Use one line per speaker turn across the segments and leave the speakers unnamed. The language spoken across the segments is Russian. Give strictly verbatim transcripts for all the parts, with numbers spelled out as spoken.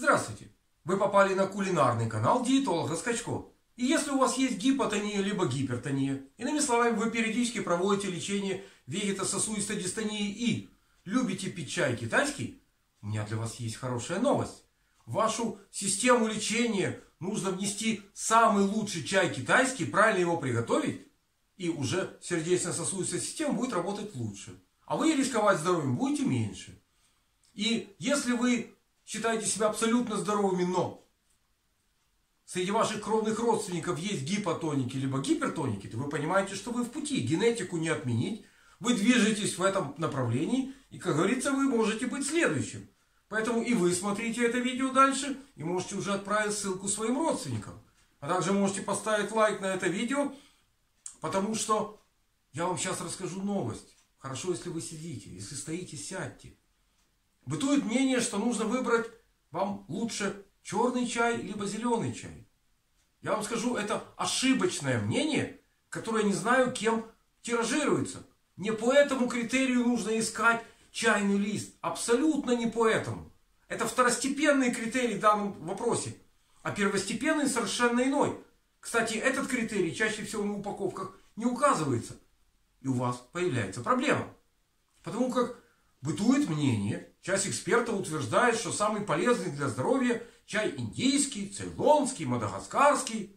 Здравствуйте! Вы попали на кулинарный канал диетолога Скачко. И если у вас есть гипотония либо гипертония, иными словами, вы периодически проводите лечение вегетососудистой дистонии и любите пить чай китайский, у меня для вас есть хорошая новость. В вашу систему лечения нужно внести самый лучший чай китайский, правильно его приготовить, и уже сердечно-сосудистая система будет работать лучше. А вы рисковать здоровьем будете меньше. И если вы считаете себя абсолютно здоровыми, но среди ваших кровных родственников есть гипотоники либо гипертоники, то вы понимаете, что вы в пути. Генетику не отменить. Вы движетесь в этом направлении. И, как говорится, вы можете быть следующим. Поэтому и вы смотрите это видео дальше. И можете уже отправить ссылку своим родственникам. А также можете поставить лайк на это видео. Потому что я вам сейчас расскажу новость. Хорошо, если вы сидите. Если стоите, сядьте. Бытует мнение, что нужно выбрать вам лучше черный чай либо зеленый чай. Я вам скажу, это ошибочное мнение, которое не знаю, кем тиражируется. Не по этому критерию нужно искать чайный лист. Абсолютно не по этому. Это второстепенный критерий в данном вопросе. А первостепенный совершенно иной. Кстати, этот критерий чаще всего на упаковках не указывается. И у вас появляется проблема. Потому как бытует мнение, часть экспертов утверждает, что самый полезный для здоровья чай индийский, цейлонский, мадагаскарский.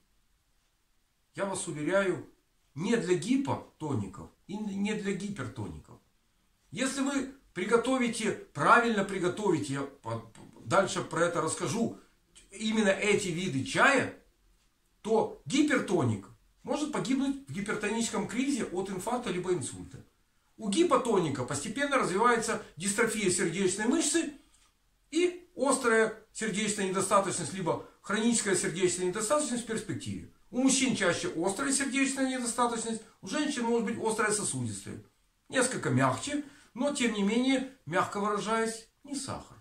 Я вас уверяю, не для гипотоников и не для гипертоников. Если вы приготовите, правильно приготовите, я дальше про это расскажу, именно эти виды чая, то гипертоник может погибнуть в гипертоническом кризе от инфаркта либо инсульта. У гипотоника постепенно развивается дистрофия сердечной мышцы и острая сердечная недостаточность, либо хроническая сердечная недостаточность в перспективе. У мужчин чаще острая сердечная недостаточность, у женщин может быть острая сосудистая. Несколько мягче, но тем не менее, мягко выражаясь, не сахар.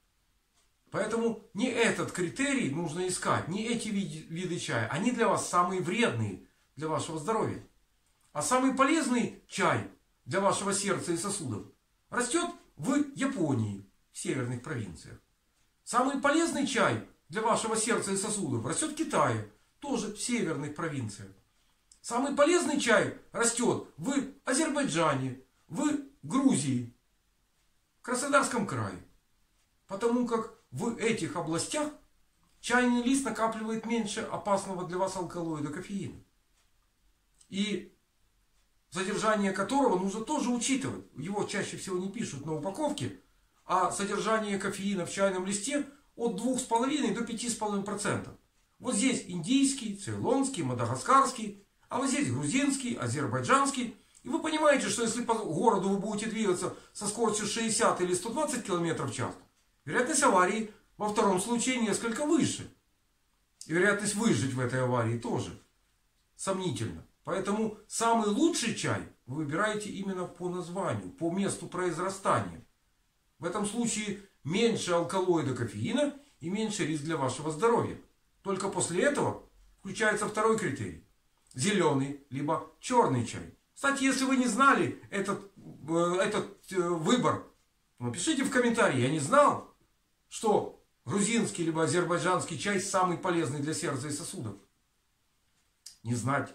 Поэтому не этот критерий нужно искать, не эти виды, виды чая. Они для вас самые вредные для вашего здоровья. А самый полезный чай для вашего сердца и сосудов растет в Японии, в северных провинциях. Самый полезный чай для вашего сердца и сосудов растет в Китае, тоже в северных провинциях. Самый полезный чай растет в Азербайджане, в Грузии, в Краснодарском крае. Потому как в этих областях чайный лист накапливает меньше опасного для вас алкалоида кофеина. И содержание которого нужно тоже учитывать. Его чаще всего не пишут на упаковке. А содержание кофеина в чайном листе от двух с половиной до пяти с половиной процентов. Вот здесь индийский, цейлонский, мадагаскарский. А вот здесь грузинский, азербайджанский. И вы понимаете, что если по городу вы будете двигаться со скоростью шестьдесят или сто двадцать километров в час, вероятность аварии во втором случае несколько выше. И вероятность выжить в этой аварии тоже сомнительна. Поэтому самый лучший чай вы выбираете именно по названию, по месту произрастания. В этом случае меньше алкалоида кофеина и меньше риск для вашего здоровья. Только после этого включается второй критерий. Зеленый либо черный чай. Кстати, если вы не знали этот, этот выбор, напишите в комментарии. Я не знал, что грузинский либо азербайджанский чай самый полезный для сердца и сосудов. Не знать.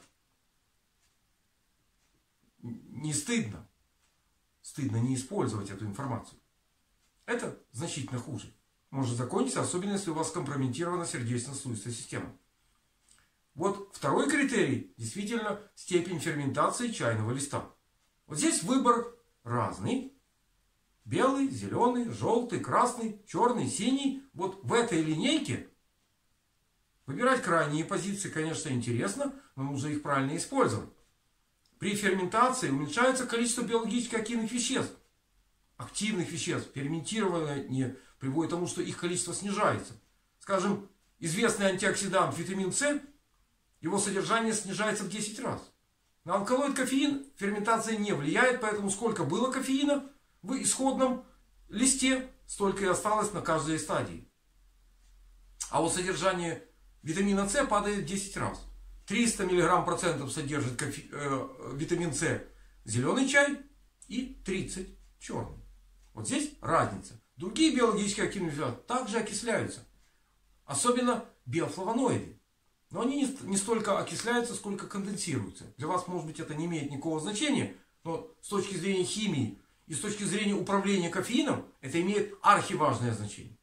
Не стыдно. Стыдно не использовать эту информацию. Это значительно хуже. Может закончиться, особенно если у вас компрометирована сердечно-сосудистая система. Вот второй критерий, действительно, степень ферментации чайного листа. Вот здесь выбор разный. Белый, зеленый, желтый, красный, черный, синий. Вот в этой линейке выбирать крайние позиции, конечно, интересно, но нужно их правильно использовать. При ферментации уменьшается количество биологически активных веществ. Активных веществ. Ферментирование приводит к тому, что их количество снижается. Скажем, известный антиоксидант витамин С, его содержание снижается в десять раз. На алкалоид кофеин ферментация не влияет, поэтому сколько было кофеина в исходном листе, столько и осталось на каждой стадии. А вот содержание витамина С падает в десять раз. триста миллиграмм процентов содержит кофе, э, витамин С зеленый чай и тридцать черный. Вот здесь разница. Другие биологически активные вещества также окисляются. Особенно биофлавоноиды. Но они не, не столько окисляются, сколько конденсируются. Для вас, может быть, это не имеет никакого значения. Но с точки зрения химии и с точки зрения управления кофеином, это имеет архиважное значение.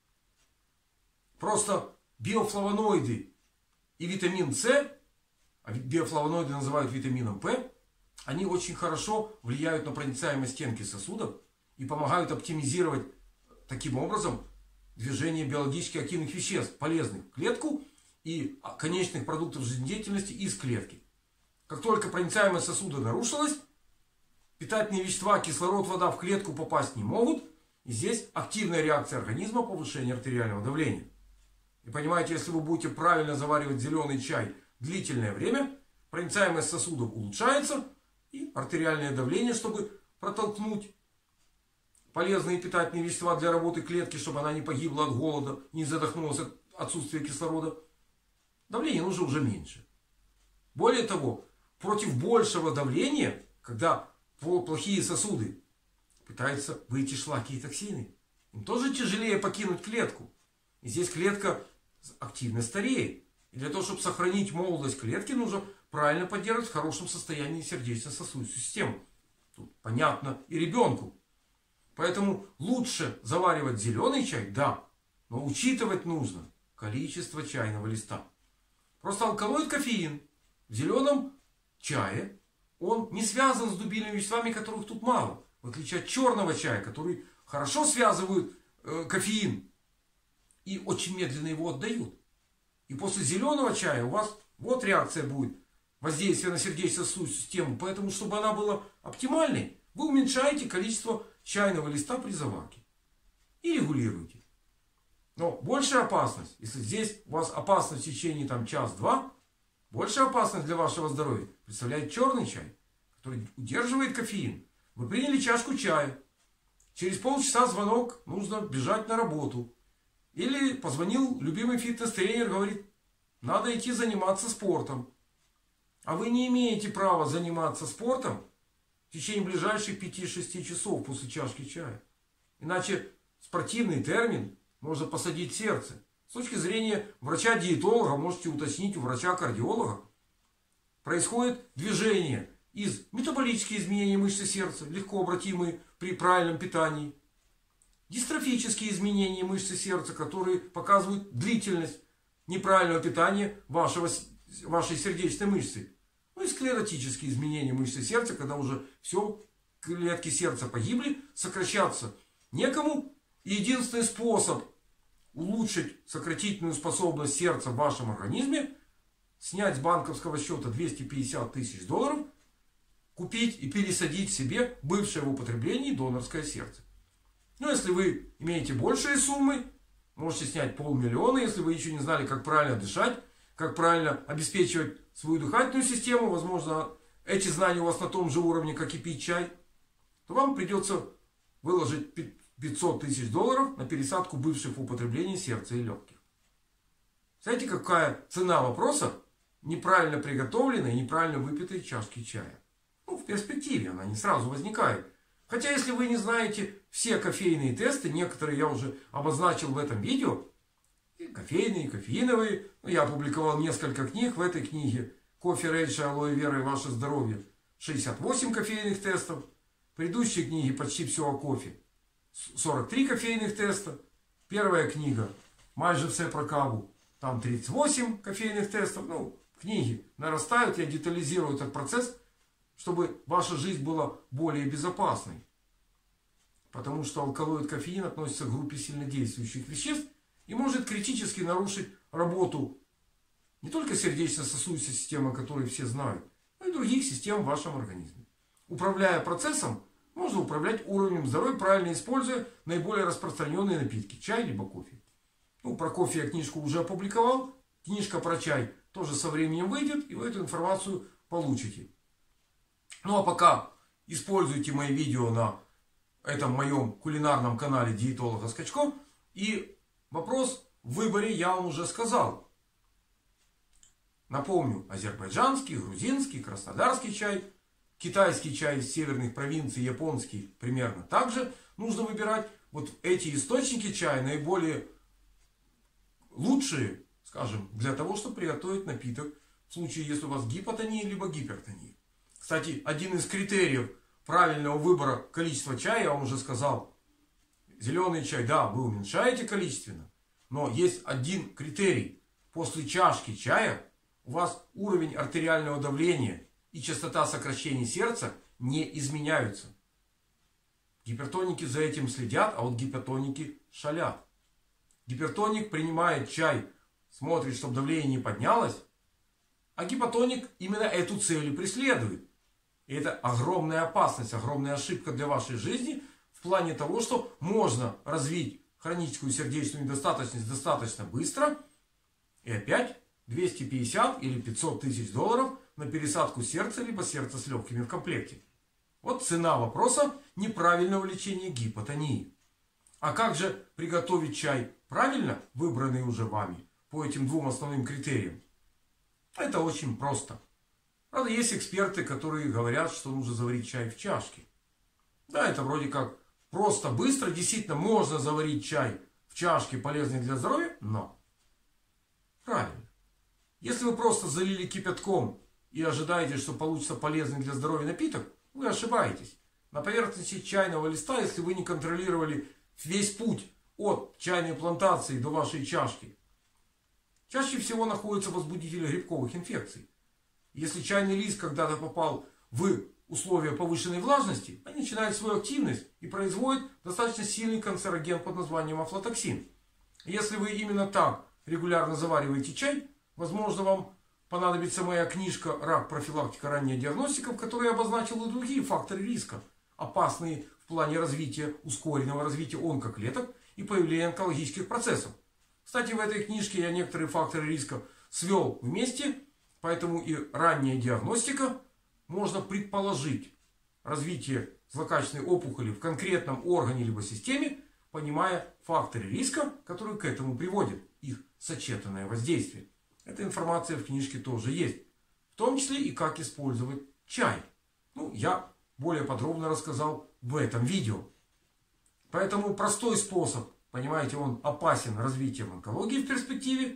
Просто биофлавоноиды и витамин С, а биофлавоноиды называют витамином П, они очень хорошо влияют на проницаемость стенки сосудов и помогают оптимизировать таким образом движение биологически активных веществ, полезных в клетку и конечных продуктов жизнедеятельности из клетки. Как только проницаемость сосуда нарушилась, питательные вещества, кислород, вода в клетку попасть не могут. И здесь активная реакция организма, повышение артериального давления. И понимаете, если вы будете правильно заваривать зеленый чай длительное время, проницаемость сосудов улучшается, и артериальное давление, чтобы протолкнуть полезные питательные вещества для работы клетки, чтобы она не погибла от голода, не задохнулась от отсутствия кислорода, давление нужно уже меньше. Более того, против большего давления, когда плохие сосуды пытаются выйти шлаки и токсины, им тоже тяжелее покинуть клетку. И здесь клетка активно стареет. И для того, чтобы сохранить молодость клетки, нужно правильно поддерживать в хорошем состоянии сердечно-сосудистую систему. Тут понятно и ребенку. Поэтому лучше заваривать зеленый чай, да, но учитывать нужно количество чайного листа. Просто алкалоид кофеин в зеленом чае, он не связан с дубильными веществами, которых тут мало. В отличие от черного чая, который хорошо связывают э, кофеин и очень медленно его отдают. И после зеленого чая у вас вот реакция будет, воздействие на сердечно-сосудистую систему. Поэтому, чтобы она была оптимальной, вы уменьшаете количество чайного листа при заварке. И регулируете. Но большая опасность, если здесь у вас опасность в течение там час-два, большая опасность для вашего здоровья представляет черный чай, который удерживает кофеин. Вы приняли чашку чая. Через полчаса звонок, нужно бежать на работу. Или позвонил любимый фитнес-тренер, говорит, надо идти заниматься спортом. А вы не имеете права заниматься спортом в течение ближайших пяти-шести часов после чашки чая. Иначе спортивный термин можно посадить сердце. С точки зрения врача-диетолога, можете уточнить у врача-кардиолога, происходит движение из метаболических изменений мышцы сердца, легко обратимые при правильном питании, дистрофические изменения мышцы сердца, которые показывают длительность неправильного питания вашего, вашей сердечной мышцы. Ну и склеротические изменения мышцы сердца, когда уже все, клетки сердца погибли, сокращаться некому. И единственный способ улучшить сократительную способность сердца в вашем организме, снять с банковского счета двести пятьдесят тысяч долларов, купить и пересадить себе бывшее в употреблении донорское сердце. Но если вы имеете большие суммы, можете снять полмиллиона, если вы еще не знали, как правильно дышать, как правильно обеспечивать свою дыхательную систему, возможно, эти знания у вас на том же уровне, как и пить чай, то вам придется выложить пятьсот тысяч долларов на пересадку бывших в употреблении сердца и легких. Знаете, какая цена вопроса неправильно приготовленной и неправильно выпитой чашки чая? Ну, в перспективе она не сразу возникает. Хотя, если вы не знаете все кофейные тесты, некоторые я уже обозначил в этом видео, и кофейные, и кофеиновые, ну, я опубликовал несколько книг в этой книге «Кофе, рейджи, алоэ вера и ваше здоровье». шестьдесят восемь кофейных тестов. В предыдущей книге «Почти все о кофе». сорок три кофейных теста. Первая книга «Майже все про каву». Там тридцать восемь кофейных тестов. Ну, книги нарастают, я детализирую этот процесс, чтобы ваша жизнь была более безопасной. Потому что алкалоид кофеин относится к группе сильнодействующих веществ и может критически нарушить работу не только сердечно-сосудистой системы, которую все знают, но и других систем в вашем организме. Управляя процессом, можно управлять уровнем здоровья, правильно используя наиболее распространенные напитки. Чай либо кофе. Ну, про кофе я книжку уже опубликовал. Книжка про чай тоже со временем выйдет, и вы эту информацию получите. Ну, а пока используйте мои видео на этом моем кулинарном канале диетолога Скачко. И вопрос в выборе я вам уже сказал. Напомню, азербайджанский, грузинский, краснодарский чай, китайский чай из северных провинций, японский примерно также нужно выбирать. Вот эти источники чая наиболее лучшие, скажем, для того, чтобы приготовить напиток в случае, если у вас гипотония либо гипертония. Кстати, один из критериев правильного выбора количества чая, я вам уже сказал, зеленый чай, да, вы уменьшаете количественно, но есть один критерий. После чашки чая у вас уровень артериального давления и частота сокращений сердца не изменяются. Гипертоники за этим следят, а вот гипотоники шалят. Гипертоник принимает чай, смотрит, чтобы давление не поднялось, а гипотоник именно эту цель и преследует. И это огромная опасность, огромная ошибка для вашей жизни в плане того, что можно развить хроническую сердечную недостаточность достаточно быстро, и опять двести пятьдесят или пятьсот тысяч долларов на пересадку сердца, либо сердца с легкими в комплекте. Вот цена вопроса неправильного лечения гипотонии. А как же приготовить чай правильно, выбранный уже вами, по этим двум основным критериям? Это очень просто. Правда, есть эксперты, которые говорят, что нужно заварить чай в чашке. Да, это вроде как просто, быстро. Действительно, можно заварить чай в чашке, полезной для здоровья, но правильно. Если вы просто залили кипятком и ожидаете, что получится полезный для здоровья напиток, вы ошибаетесь. На поверхности чайного листа, если вы не контролировали весь путь от чайной плантации до вашей чашки, чаще всего находятся возбудители грибковых инфекций. Если чайный лист когда-то попал в условия повышенной влажности, они начинают свою активность и производят достаточно сильный канцероген под названием афлатоксин. Если вы именно так регулярно завариваете чай, возможно, вам понадобится моя книжка «Рак. Профилактика. Ранняя диагностика», в которой я обозначил и другие факторы риска, опасные в плане развития, ускоренного развития онкоклеток и появления онкологических процессов. Кстати, в этой книжке я некоторые факторы риска свел вместе, поэтому и ранняя диагностика, можно предположить развитие злокачественной опухоли в конкретном органе либо системе, понимая факторы риска, которые к этому приводят, их сочетанное воздействие. Эта информация в книжке тоже есть. В том числе и как использовать чай. Ну, я более подробно рассказал в этом видео. Поэтому простой способ, понимаете, он опасен развитием онкологии в перспективе.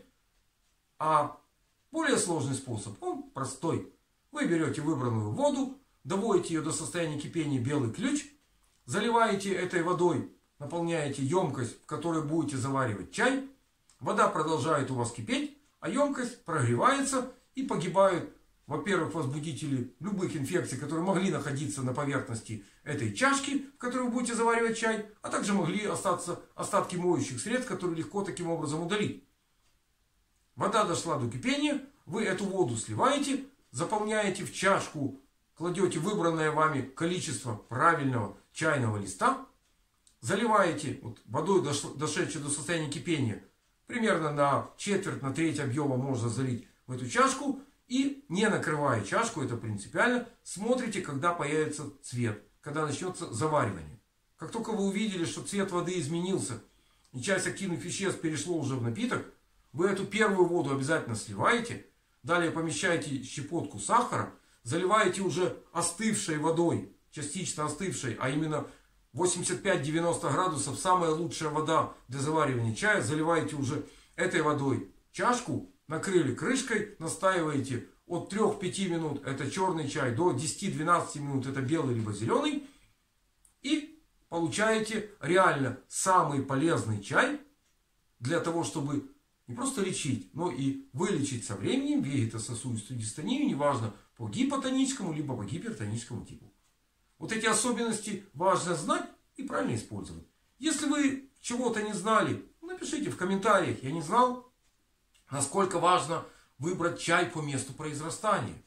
А более сложный способ, он простой. Вы берете выбранную воду, доводите ее до состояния кипения белый ключ, заливаете этой водой, наполняете емкость, в которой будете заваривать чай. Вода продолжает у вас кипеть, а емкость прогревается и погибают, во-первых, возбудители любых инфекций, которые могли находиться на поверхности этой чашки, в которой вы будете заваривать чай, а также могли остаться остатки моющих средств, которые легко таким образом удалить. Вода дошла до кипения, вы эту воду сливаете, заполняете в чашку, кладете выбранное вами количество правильного чайного листа, заливаете вот, водой, дошедшей до состояния кипения, примерно на четверть, на треть объема можно залить в эту чашку. И не накрывая чашку, это принципиально, смотрите, когда появится цвет, когда начнется заваривание. Как только вы увидели, что цвет воды изменился, и часть активных веществ перешло уже в напиток, вы эту первую воду обязательно сливаете, далее помещаете щепотку сахара, заливаете уже остывшей водой, частично остывшей, а именно восемьдесят пять — девяносто градусов, самая лучшая вода для заваривания чая, заливаете уже этой водой чашку, накрыли крышкой, настаиваете от трёх-пяти минут, это черный чай, до десяти-двенадцати минут, это белый либо зеленый. И получаете реально самый полезный чай для того, чтобы не просто лечить, но и вылечить со временем вегетососудистую дистонию, неважно по гипотоническому либо по гипертоническому типу. Вот эти особенности важно знать и правильно использовать. Если вы чего-то не знали, напишите в комментариях, я не знал, насколько важно выбрать чай по месту произрастания.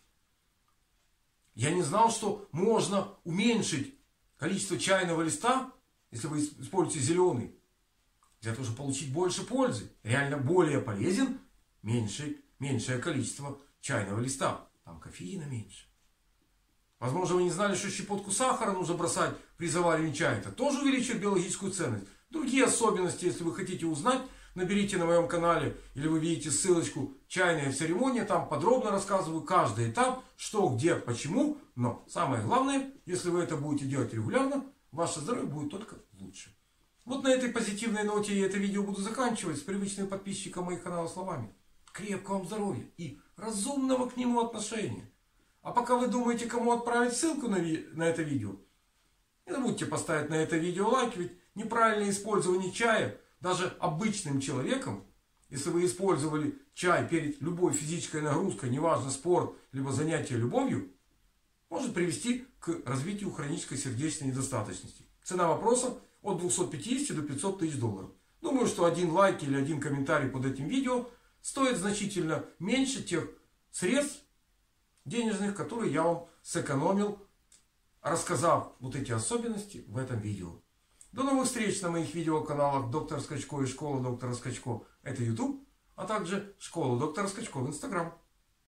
Я не знал, что можно уменьшить количество чайного листа, если вы используете зеленый, для того, чтобы получить больше пользы. Реально более полезен меньше, меньшее количество чайного листа. Там кофеина меньше. Возможно, вы не знали, что щепотку сахара нужно бросать при заваривании чая. Это тоже увеличивает биологическую ценность. Другие особенности, если вы хотите узнать, наберите на моем канале, или вы видите ссылочку «Чайная церемония», там подробно рассказываю каждый этап, что, где, почему. Но самое главное, если вы это будете делать регулярно, ваше здоровье будет только лучше. Вот на этой позитивной ноте я это видео буду заканчивать с привычным подписчикам моих каналов словами. Крепкого вам здоровья и разумного к нему отношения. А пока вы думаете, кому отправить ссылку на, ви на это видео, не забудьте поставить на это видео лайк, ведь неправильное использование чая даже обычным человеком, если вы использовали чай перед любой физической нагрузкой, неважно спорт, либо занятие любовью, может привести к развитию хронической сердечной недостаточности. Цена вопроса от двухсот пятидесяти до пятисот тысяч долларов. Думаю, что один лайк или один комментарий под этим видео стоит значительно меньше тех средств денежных, которые я вам сэкономил, рассказав вот эти особенности в этом видео. До новых встреч на моих видеоканалах Доктор Скачко и Школа Доктора Скачко. Это YouTube, а также Школа Доктора Скачко в Instagram.